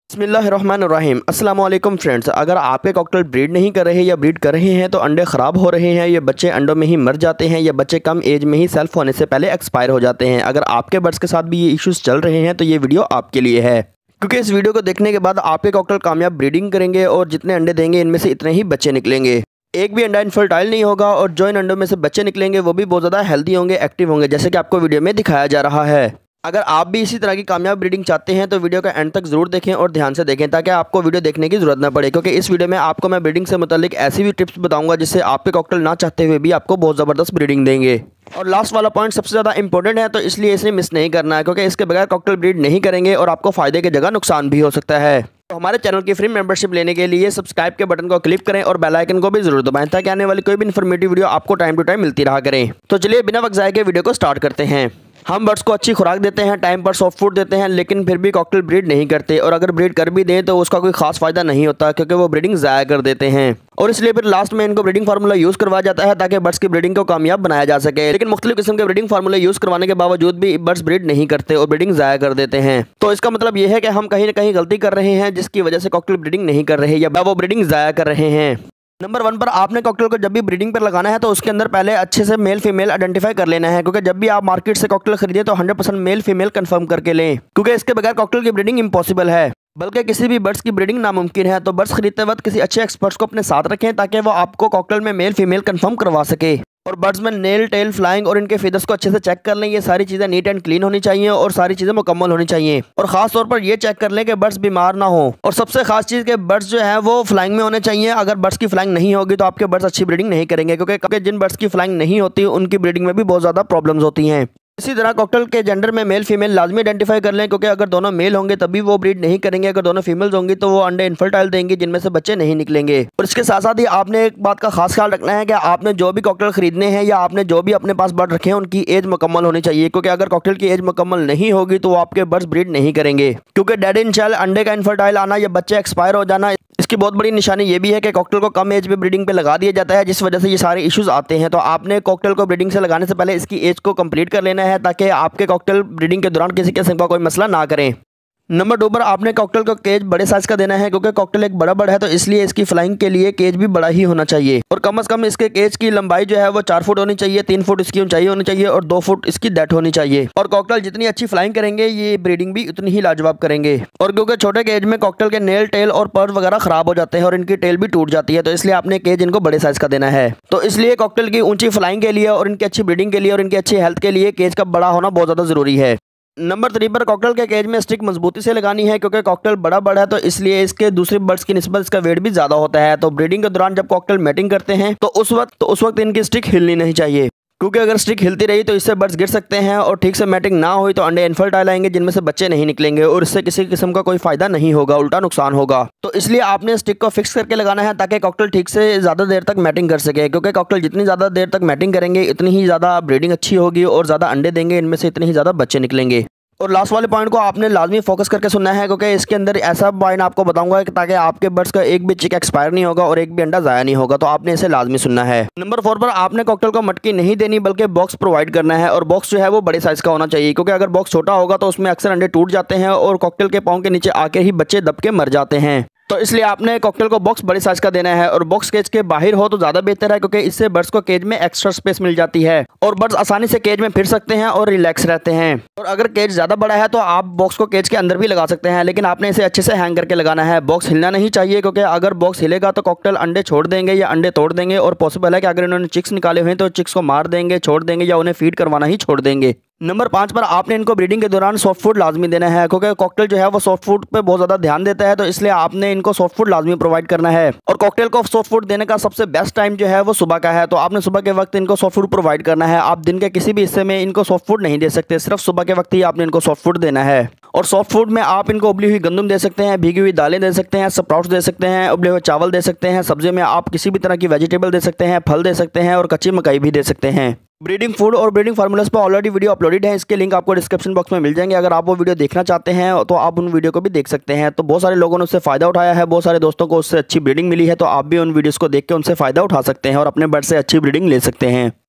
बिस्मिल्लाहिर्रहमानिर्रहीम। अस्सलाम वालेकुम फ्रेंड्स, अगर आपके कॉकटेल ब्रीड नहीं कर रहे या ब्रीड कर रहे हैं तो अंडे ख़राब हो रहे हैं, ये बच्चे अंडों में ही मर जाते हैं या बच्चे कम एज में ही सेल्फ होने से पहले एक्सपायर हो जाते हैं। अगर आपके बर्ड्स के साथ भी ये इश्यूज़ चल रहे हैं तो ये वीडियो आपके लिए है, क्योंकि इस वीडियो को देखने के बाद आपके कॉकटेल कामयाब ब्रीडिंग करेंगे और जितने अंडे देंगे इनमें से इतने ही बच्चे निकलेंगे। एक भी अंडा इनफर्टाइल नहीं होगा और जो इन अंडों में से बच्चे निकलेंगे वो भी बहुत ज़्यादा हेल्दी होंगे, एक्टिव होंगे, जैसे कि आपको वीडियो में दिखाया जा रहा है। अगर आप भी इसी तरह की कामयाब ब्रीडिंग चाहते हैं तो वीडियो का एंड तक जरूर देखें और ध्यान से देखें ताकि आपको वीडियो देखने की जरूरत ना पड़े, क्योंकि इस वीडियो में आपको मैं ब्रीडिंग से मुतालिक ऐसी भी टिप्स बताऊंगा जिससे आपके कॉकटेल ना चाहते हुए भी आपको बहुत ज़बरदस्त ब्रीडिंग देंगे। और लास्ट वाला पॉइंट सबसे ज़्यादा इंपॉर्टेंट है, तो इसलिए इसे मिस नहीं करना है, क्योंकि इसके बगैर कॉकटेल ब्रीड नहीं करेंगे और आपको फ़ायदे की जगह नुकसान भी हो सकता है। तो हमारे चैनल की फ्री मेंबरशिप लेने के लिए सब्सक्राइब के बटन को क्लिक करें और बेल आइकन को भी जरूर दबाएं ताकि आने वाली कोई भी इन्फॉर्मेटिव वीडियो आपको टाइम टू टाइम मिलती रहा करें। तो चलिए बिना वक्त ज़ाये के वीडियो को स्टार्ट करते हैं। हम बर्ड्स को अच्छी खुराक देते हैं, टाइम पर सॉफ्ट फूड देते हैं, लेकिन फिर भी कॉकटेल ब्रीड नहीं करते, और अगर ब्रीड कर भी दें तो उसका कोई खास फायदा नहीं होता क्योंकि वो ब्रीडिंग ज़ाया कर देते हैं। और इसलिए फिर लास्ट में इनको ब्रीडिंग फार्मूला यूज़ करवाया जाता है ताकि बर्ड्स की ब्रीडिंग को कामयाब बनाया जा सके। लेकिन मुख्तलिफ किस्म के ब्रीडिंग फार्मूले यूज़ करवाने के बावजूद भी बर्ड्स ब्रीड नहीं करते और ब्रीडिंग ज़ाया कर देते हैं। तो इसका मतलब ये है कि हम कहीं ना कहीं गलती कर रहे हैं जिसकी वजह से कॉकटेल ब्रीडिंग नहीं कर रहे या वो ब्रीडिंग ज़ाया कर रहे हैं। नंबर 1 पर आपने कॉकटेल को जब भी ब्रीडिंग पर लगाना है तो उसके अंदर पहले अच्छे से मेल फीमेल आइडेंटिफाई कर लेना है, क्योंकि जब भी आप मार्केट से कॉकटेल खरीदें तो 100% मेल फीमेल कंफर्म करके लें, क्योंकि इसके बगैर कॉकटेल की ब्रीडिंग इम्पॉसिबल है, बल्कि किसी भी बर्ड्स की ब्रीडिंग नामुमकिन है। तो बर्ड्स खरीदते वक्त किसी अच्छे एक्सपर्ट्स को अपने साथ रखें ताकि वो आपको कॉकटेल में मेल फीमेल कंफर्म करवा सके। और बर्ड्स में नेल टेल फ्लाइंग और इनके फीदर्स को अच्छे से चेक कर लें, ये सारी चीज़ें नीट एंड क्लीन होनी चाहिए और सारी चीज़ें मुकम्मल होनी चाहिए। और ख़ास तौर पर ये चेक कर लें कि बर्ड्स बीमार ना हो, और सबसे खास चीज़ के बर्ड्स जो है वो फ्लाइंग में होने चाहिए। अगर बर्ड्स की फ्लाइंग नहीं होगी तो आपके बर्ड्स अच्छी ब्रीडिंग नहीं करेंगे, क्योंकि जिन बर्ड्स की फ्लाइंग नहीं होती उनकी ब्रीडिंग में भी बहुत ज़्यादा प्रॉब्लम्स होती हैं। इसी तरह कॉकटेल के जेंडर में मेल फीमेल लाजमी आइडेंटिफाई कर लें, क्योंकि अगर दोनों मेल होंगे तभी वो ब्रीड नहीं करेंगे, अगर दोनों फीमेल्स होंगी तो वो अंडे इनफर्टाइल देंगी जिनमें से बच्चे नहीं निकलेंगे। और इसके साथ साथ ही आपने एक बात का खास ख्याल रखना है कि आपने जो भी कॉकटेल खरीदने हैं या आपने जो भी अपने पास बर्ड रखे हैं उनकी एज मुकम्मल होनी चाहिए, क्योंकि अगर कॉकटेल की एज मुकम्मल नहीं होगी तो वो आपके बर्ड्स ब्रीड नहीं करेंगे। क्योंकि डेड इन शेल अंडे का इनफर्टाइल आना या बच्चे एक्सपायर हो जाना, इसकी बहुत बड़ी निशानी ये भी है कि कॉकटेल को कम एज में ब्रीडिंग पे लगा दिया जाता है, जिस वजह से ये सारे इश्यूज आते हैं। तो आपने कॉकटेल को ब्रीडिंग से लगाने से पहले इसकी एज को कंप्लीट कर लेना है ताकि आपके कॉकटेल ब्रीडिंग के दौरान किसी किस्म का कोई मसला ना करें। नंबर 2 पर आपने कॉकटेल को केज बड़े साइज का देना है, क्योंकि कॉकटेल एक बड़ा बर्ड है तो इसलिए इसकी फ्लाइंग के लिए केज भी बड़ा ही होना चाहिए। और कम से कम इसके केज की लंबाई जो है वो 4 फुट होनी चाहिए, 3 फुट इसकी ऊंचाई होनी चाहिए और 2 फुट इसकी डेप्थ होनी चाहिए। और कॉकटेल जितनी अच्छी फ्लाइंग करेंगे ये ब्रीडिंग भी उतनी ही लाजवाब करेंगे। और क्योंकि छोटे केज में कॉकटेल के नेल टेल और पर वगैरह खराब हो जाते हैं और इनकी टेल भी टूट जाती है, तो इसलिए आपने केज इनको बड़े साइज का देना है। तो इसलिए कॉकटेल की ऊंची फ्लाइंग के लिए और इनकी अच्छी ब्रीडिंग के लिए और इनकी अच्छी हेल्थ के लिए केज का बड़ा होना बहुत ज़्यादा ज़रूरी है। नंबर 3 पर कॉकटेल के केज में स्टिक मजबूती से लगानी है, क्योंकि कॉकटेल बड़ा बर्ड है तो इसलिए इसके दूसरे बर्ड्स की निस्बत इसका वेट भी ज़्यादा होता है। तो ब्रीडिंग के दौरान जब कॉकटेल मैटिंग करते हैं तो उस वक्त इनकी स्टिक हिलनी नहीं चाहिए, क्योंकि अगर स्टिक हिलती रही तो इससे बर्ड्स गिर सकते हैं और ठीक से मैटिंग ना हुई तो अंडे इनफर्टाइल आएंगे जिनमें से बच्चे नहीं निकलेंगे और इससे किसी किस्म का कोई फायदा नहीं होगा, उल्टा नुकसान होगा। तो इसलिए आपने स्टिक को फिक्स करके लगाना है ताकि कॉकटेल ठीक से ज़्यादा देर तक मैटिंग कर सके, क्योंकि कॉकटेल जितनी ज़्यादा देर तक मैटिंग करेंगे इतनी ही ज़्यादा ब्रीडिंग अच्छी होगी और ज़्यादा अंडे देंगे, इनमें से इतने ही ज़्यादा बच्चे निकलेंगे। और लास्ट वाले पॉइंट को आपने लाजमी फोकस करके सुनना है, क्योंकि इसके अंदर ऐसा पॉइंट आपको बताऊंगा कि ताकि आपके बर्ड्स का एक भी चिक एक्सपायर नहीं होगा और एक भी अंडा ज़ाया नहीं होगा, तो आपने इसे लाजमी सुनना है। नंबर 4 पर आपने कॉकटेल को मटकी नहीं देनी बल्कि बॉक्स प्रोवाइड करना है, और बॉक्स जो है वो बड़े साइज़ का होना चाहिए, क्योंकि अगर बॉक्स छोटा होगा तो उसमें अक्सर अंडे टूट जाते हैं और कॉकटेल के पाँव के नीचे आके ही बच्चे दब के मर जाते हैं। तो इसलिए आपने कॉकटेल को बॉक्स बड़े साइज का देना है, और बॉक्स केज के बाहर हो तो ज़्यादा बेहतर है, क्योंकि इससे बर्ड्स को केज में एक्स्ट्रा स्पेस मिल जाती है और बर्ड्स आसानी से केज में फिर सकते हैं और रिलैक्स रहते हैं। और अगर केज ज़्यादा बड़ा है तो आप बॉक्स को केज के अंदर भी लगा सकते हैं, लेकिन आपने इसे अच्छे से हैंग करके लगाना है। बॉक्स हिलना नहीं चाहिए, क्योंकि अगर बॉक्स हिलेगा तो कॉकटेल अंडे छोड़ देंगे या अंडे तोड़ देंगे, और पॉसिबल है कि अगर इन्होंने चिक्स निकाले हुए हैं तो चिक्स को मार देंगे, छोड़ देंगे या उन्हें फीड करवाना ही छोड़ देंगे। नंबर 5 पर आपने इनको ब्रीडिंग के दौरान सॉफ्ट फूड लाजमी देना है, क्योंकि कॉकटेल जो है वो सॉफ्ट फूड पे बहुत ज़्यादा ध्यान देता है, तो इसलिए आपने इनको सॉफ्ट फूड लाजमी प्रोवाइड करना है। और कॉकटेल को सॉफ्ट फूड देने का सबसे बेस्ट टाइम जो है वो सुबह का है, तो आपने सुबह के वक्त इनको सॉफ्ट फूड प्रोवाइड करना है। आप दिन के किसी भी हिस्से में इनको सॉफ्ट फूड नहीं दे सकते, सिर्फ सुबह के वक्त ही आपने इनको सॉफ्ट फूड देना है। और सॉफ्ट फूड में आप इनको उबली हुई गंदम दे सकते हैं, भीगी हुई दालें दे सकते हैं, स्प्राउट्स दे सकते हैं, उबले हुए चावल दे सकते हैं, सब्जी में आप किसी भी तरह की वेजिटेबल दे सकते हैं, फल दे सकते हैं और कच्ची मकई भी दे सकते हैं। ब्रीडिंग फूड और ब्रीडिंग फार्मूलास पर ऑलरेडी वीडियो अपलोडेड है, इसके लिंक आपको डिस्क्रिप्शन बॉक्स में मिल जाएंगे। अगर आप वो वीडियो देखना चाहते हैं तो आप उन वीडियो को भी देख सकते हैं। तो बहुत सारे लोगों ने उससे फ़ायदा उठाया है, बहुत सारे दोस्तों को उससे अच्छी ब्रीडिंग मिली है, तो आप भी उन वीडियोज़ को देख के उनसे फ़ायदा उठा सकते हैं और अपने बर्ड से अच्छी ब्रीडिंग ले सकते हैं।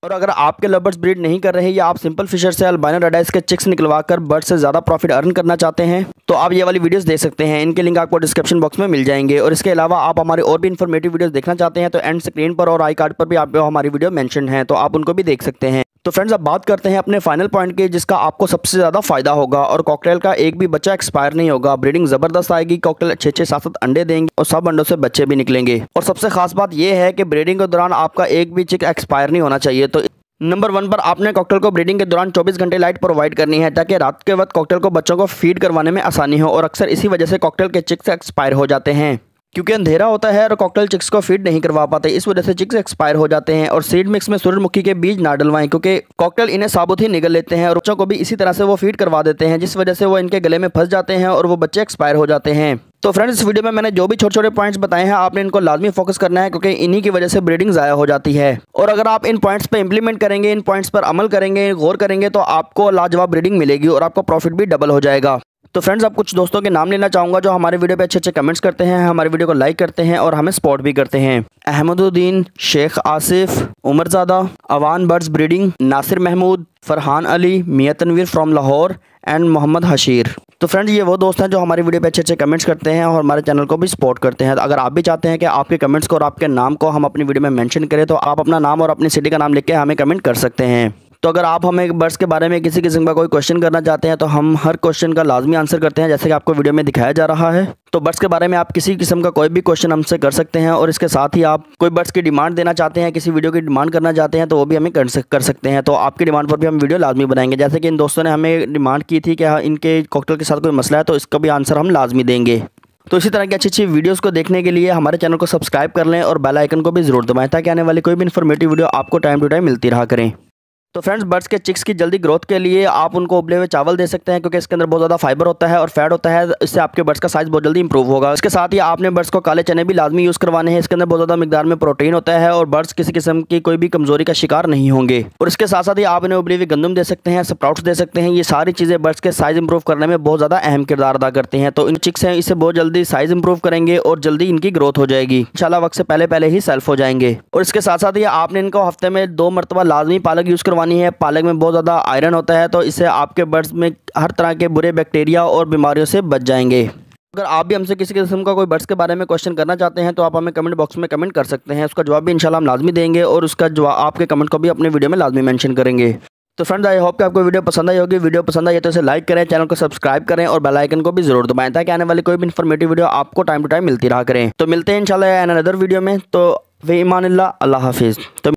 और अगर आपके लवर्स ब्रीड नहीं कर रहे या आप सिंपल फिशर से अल्बाइनो रेड आइज के चिक्स निकलवा कर बर्ड से ज़्यादा प्रॉफिट अर्न करना चाहते हैं तो आप ये वाली वीडियोस देख सकते हैं। इनके लिंक आपको डिस्क्रिप्शन बॉक्स में मिल जाएंगे। और इसके अलावा आप हमारी और भी इन्फॉर्मेटिव वीडियोस देखना चाहते हैं तो एंड स्क्रीन पर और आई कार्ड पर भी आपको हमारी वीडियो मेंशन है, तो आप उनको भी देख सकते हैं। तो फ्रेंड्स, अब बात करते हैं अपने फाइनल पॉइंट की, जिसका आपको सबसे ज़्यादा फायदा होगा। और कॉकटेल का एक भी बच्चा एक्सपायर नहीं होगा, ब्रीडिंग ज़बरदस्त आएगी, कॉकटेल 6-6 7-7 अंडे देंगे और सब अंडों से बच्चे भी निकलेंगे। और सबसे खास बात यह है कि ब्रीडिंग के दौरान आपका एक भी चिक एक्सपायर नहीं होना चाहिए। तो नंबर 1 पर आपने कॉकटेल को ब्रीडिंग के दौरान 24 घंटे लाइट प्रोवाइड करनी है, ताकि रात के वक्त कॉकटेल को बच्चों को फीड करवाने में आसानी हो। और अक्सर इसी वजह से कॉकटेल के चिक्स एक्सपायर हो जाते हैं, क्योंकि अंधेरा होता है और कॉकटेल चिक्स को फीड नहीं करवा पाते, इस वजह से चिक्स एक्सपायर हो जाते हैं। और सीड मिक्स में सूरजमुखी के बीज ना डलवाएं, क्योंकि कॉकटेल इन्हें साबुत ही निगल लेते हैं और बच्चों को भी इसी तरह से वो फीड करवा देते हैं, जिस वजह से वो इनके गले में फंस जाते हैं और वो बच्चे एक्सपायर हो जाते हैं। तो फ्रेंड्स, इस वीडियो में मैंने जो भी छोटे छोटे पॉइंट्स बताए हैं आपने इनको लाजमी फोकस करना है, क्योंकि इन्हीं की वजह से ब्रीडिंग ज़ाया हो जाती है। और अगर आप इन पॉइंट्स पे इंप्लीमेंट करेंगे, इन पॉइंट्स पर अमल करेंगे, गौर करेंगे, तो आपको लाजवाब ब्रीडिंग मिलेगी और आपका प्रॉफिट भी डबल हो जाएगा। तो फ्रेंड्स, अब कुछ दोस्तों के नाम लेना चाहूँगा जो हमारे वीडियो पे अच्छे अच्छे कमेंट्स करते हैं, हमारे वीडियो को लाइक करते हैं और हमें सपोर्ट भी करते हैं। Ahmaduddin, Sheikh Asif, Umarzada, Awan birds breeding, Nasir Mahmood, Farhan Ali, Mian Tanveer from Lahore and Mohammad Hasheer. तो फ्रेंड्स, ये वो दोस्त हैं जो हमारी वीडियो पे अच्छे अच्छे कमेंट्स करते हैं और हमारे चैनल को भी सपोर्ट करते हैं। तो अगर आप भी चाहते हैं कि आपके कमेंट्स को और आपके नाम को हम अपनी वीडियो में मेंशन करें, तो आप अपना नाम और अपनी सिटी का नाम लिख के हमें कमेंट कर सकते हैं। तो अगर आप हमें बर्ड्स के बारे में किसी किस्म का कोई क्वेश्चन करना चाहते हैं तो हम हर क्वेश्चन का लाजमी आंसर करते हैं, जैसे कि आपको वीडियो में दिखाया जा रहा है। तो बर्ड्स के बारे में आप किसी किस्म का कोई भी क्वेश्चन हमसे कर सकते हैं। और इसके साथ ही आप कोई बर्ड्स की डिमांड देना चाहते हैं, किसी वीडियो की डिमांड करना चाहते हैं, तो वो भी हमें कर सकते हैं। तो आपकी डिमांड पर भी हम वीडियो लाजमी बनाएंगे। जैसे कि इन दोस्तों ने हमें डिमांड की थी कि इनके कॉकटेल के साथ कोई मसला है, तो इसका भी आंसर हम लाजमी देंगे। तो इसी तरह की अच्छी अच्छी वीडियोस को देखने के लिए हमारे चैनल को सब्सक्राइब कर लें और बेल आइकन को भी ज़रूर दबाएं, ताकि आने वाली कोई भी इन्फॉर्मेटिव वीडियो आपको टाइम टू टाइम मिलती रहा करें। तो फ्रेंड्स, बर्ड्स के चिक्स की जल्दी ग्रोथ के लिए आप उनको उबले हुए चावल दे सकते हैं, क्योंकि इसके अंदर बहुत ज़्यादा फाइबर होता है और फैट होता है। इससे आपके बर्ड्स का साइज़ बहुत जल्दी इंप्रूव होगा। इसके साथ ही आपने बर्ड्स को काले चने भी लाजमी यूज़ करवाने हैं। इसके अंदर बहुत ज़्यादा मिकदार में प्रोटीन होता है और बर्ड्स किसी किस्म की कोई भी कमजोरी का शिकार नहीं होंगे। और इसके साथ साथ ही आप इन्हें उबली हुई गंदम दे सकते हैं, स्प्राउट्स दे सकते हैं। ये सारी चीज़ें बर्ड्स के साइज़ इंप्रूव करने में बहुत ज़्यादा अहम किरदार अदा करते हैं। तो इन चिक्स हैं, इससे बहुत जल्दी साइज़ इंप्रूव करेंगे और जल्दी इनकी ग्रोथ हो जाएगी। इंशाल्लाह वक्त से पहले ही सेल्फ हो जाएंगे। और इसके साथ साथ ही आपने इनको हफ्ते में 2 मरतबा लाजमी पालक यूज़ करवानी है। पालक में बहुत ज़्यादा आयरन होता है, तो इससे आपके बर्ड्स में हर तरह के बुरे बैक्टीरिया और बीमारियों से बच जाएंगे। अगर आप भी हमसे किसी किस्म का कोई बर्ड्स के बारे में क्वेश्चन करना चाहते हैं तो आप हमें कमेंट बॉक्स में कमेंट कर सकते हैं। उसका जवाब भी इंशाल्लाह हम लाजमी देंगे और उसका जवाब आपके कमेंट को भी अपने वीडियो में लाजमी मेंशन करेंगे। तो फ्रेंड्स, आई होप कि आपको वीडियो पसंद आई होगी। वीडियो पसंद आई तो इसे लाइक करें, चैनल को सब्सक्राइब करें और बेल आइकन को भी जरूर दबाएं, ताकि आने वाली कोई भी इन्फॉर्मेटिव वीडियो आपको टाइम टू टाइम मिलती रहा करें। तो मिलते हैं इंशाल्लाह इन अनदर वीडियो में। तो वे ईमान अल्लाह हाफिज़। तो